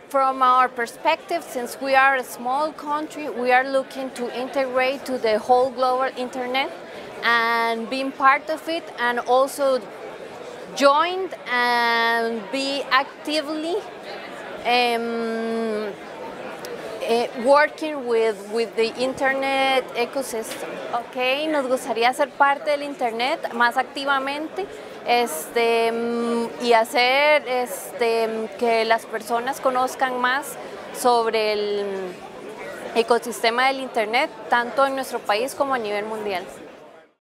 From our perspective, since we are a small country, we are looking to integrate to the whole global internet and being part of it, and also joined and be actively working with the internet ecosystem. Okay, nos gustaría ser parte del internet más activamente y hacer que las personas conozcan más sobre el ecosistema del internet, tanto en nuestro país como a nivel mundial.